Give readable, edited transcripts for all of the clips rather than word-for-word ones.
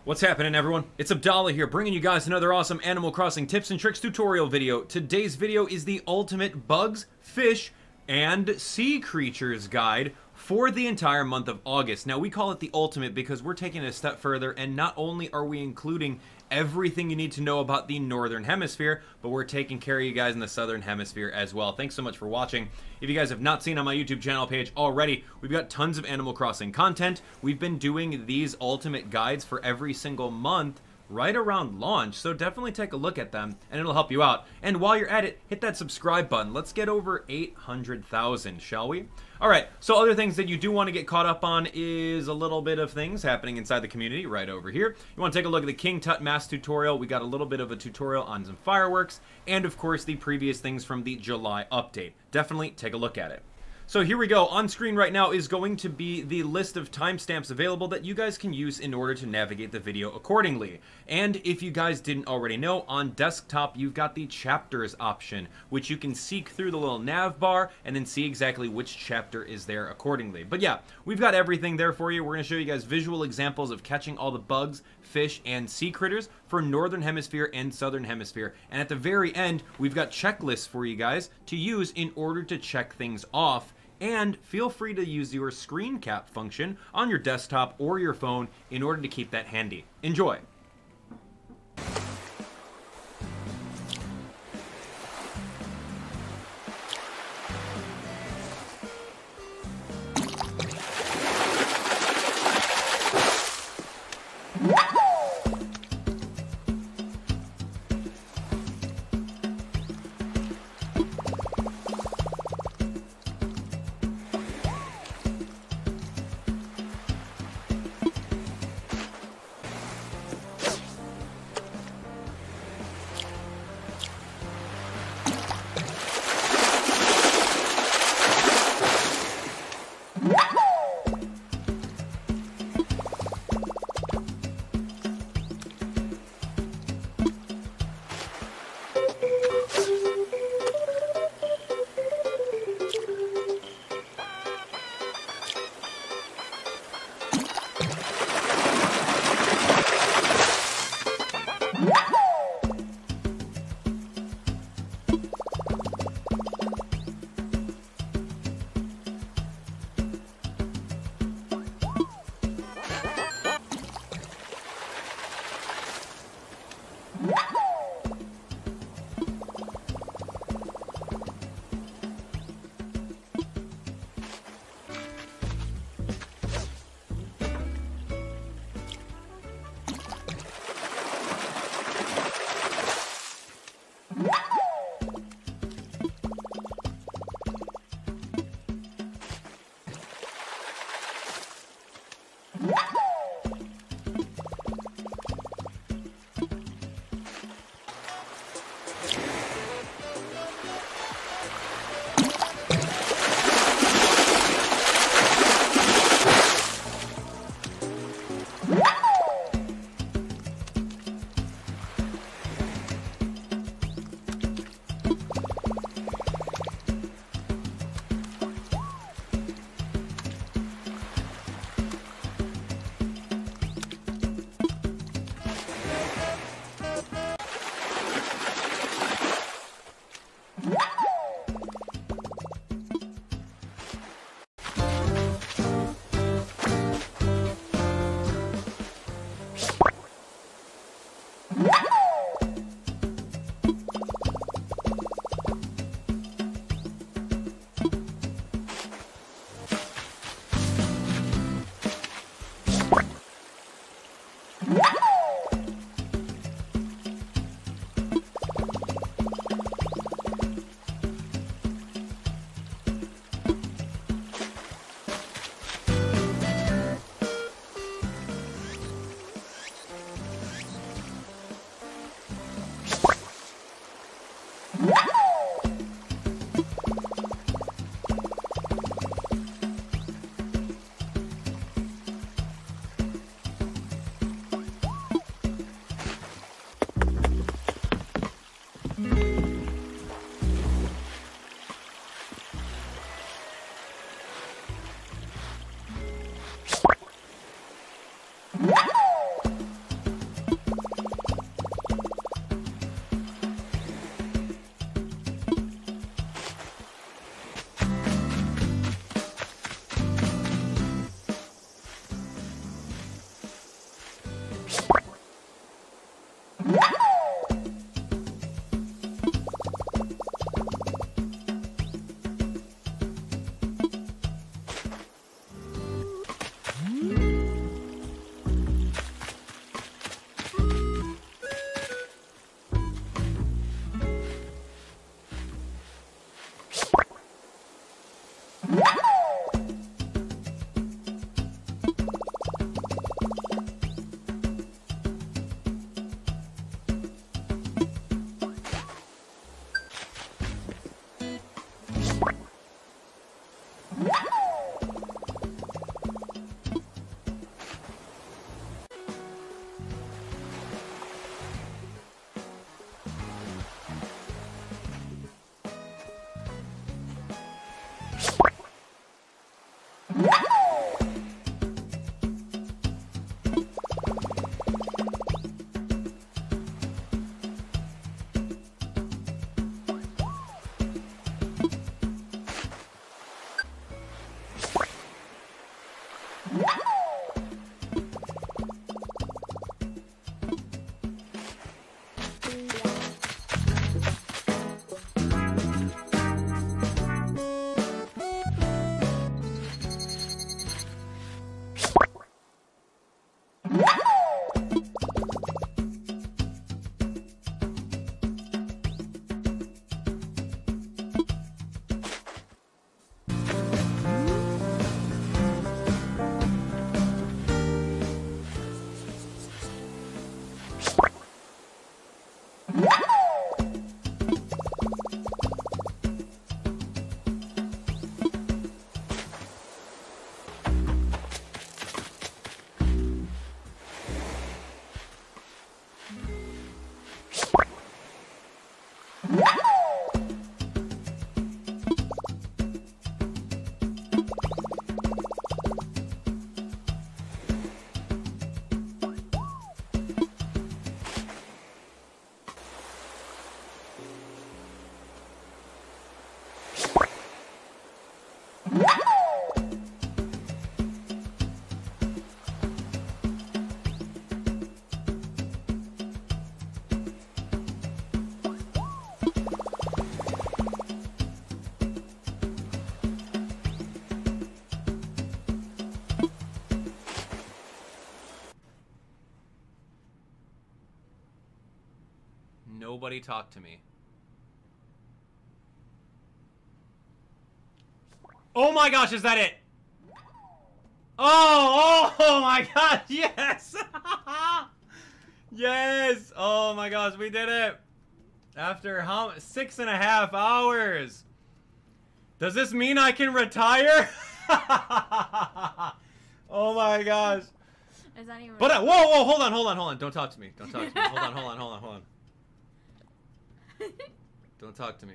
What's happening, everyone? It's Abdallah here, bringing you guys another awesome Animal Crossing tips and tricks tutorial video. Today's video is the ultimate bugs, fish, and sea creatures guide for the entire month of August. Now, we call it the ultimate because we're taking it a step further, and not only are we including everything you need to know about the Northern Hemisphere, but we're taking care of you guys in the Southern Hemisphere as well. Thanks so much for watching. If you guys have not seen on my YouTube channel page already, we've got tons of Animal Crossing content. We've been doing these ultimate guides for every single month right around launch, so definitely take a look at them and it'll help you out. And while you're at it, hit that subscribe button. Let's get over 800,000, shall we? Alright, so other things that you do want to get caught up on is a little bit of things happening inside the community right over here. You want to take a look at the King Tut Mask tutorial. We got a little bit of a tutorial on some fireworks, and of course the previous things from the July update. Definitely take a look at it. So here we go. On screen right now is going to be the list of timestamps available that you guys can use in order to navigate the video accordingly. And if you guys didn't already know, on desktop you've got the chapters option, which you can seek through the little nav bar and then see exactly which chapter is there accordingly. But yeah, we've got everything there for you. We're going to show you guys visual examples of catching all the bugs, fish, and sea critters for Northern Hemisphere and Southern Hemisphere. And at the very end, we've got checklists for you guys to use in order to check things off. And feel free to use your screen cap function on your desktop or your phone in order to keep that handy. Enjoy! Nobody talk to me. Oh my gosh, is that it? Oh my god, yes! Yes! Oh my gosh, we did it! After how 6.5 hours! Does this mean I can retire? Oh my gosh. Is that even... But whoa, hold on. Don't talk to me. Hold on. Don't talk to me.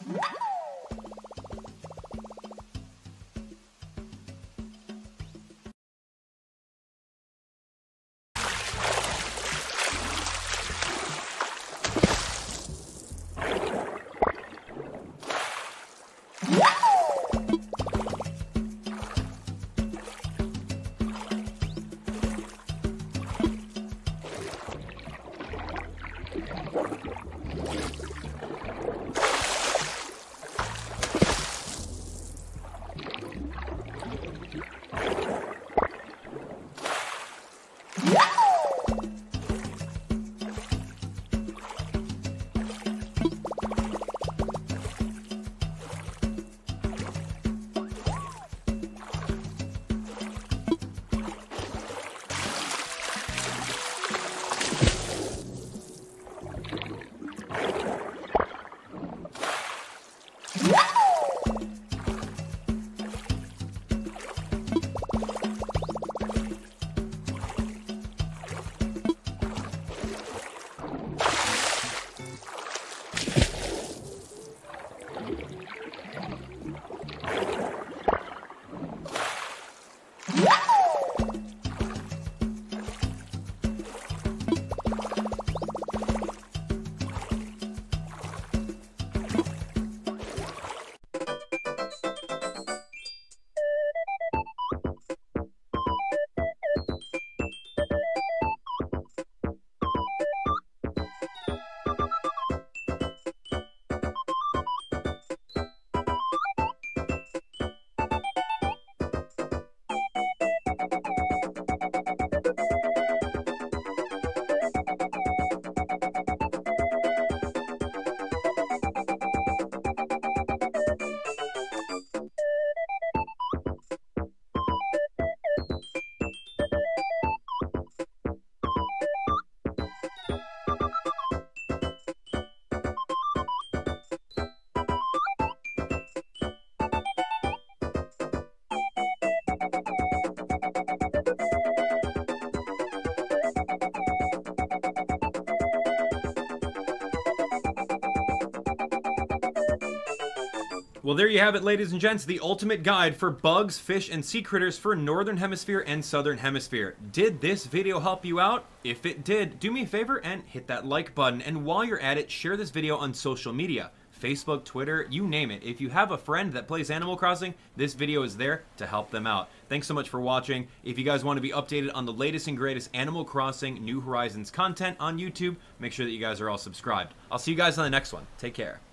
Well, there you have it, ladies and gents, the ultimate guide for bugs, fish, and sea critters for Northern Hemisphere and Southern Hemisphere. Did this video help you out? If it did, do me a favor and hit that like button. And while you're at it, share this video on social media. Facebook, Twitter, you name it. If you have a friend that plays Animal Crossing, this video is there to help them out. Thanks so much for watching. If you guys want to be updated on the latest and greatest Animal Crossing New Horizons content on YouTube, make sure that you guys are all subscribed. I'll see you guys on the next one. Take care.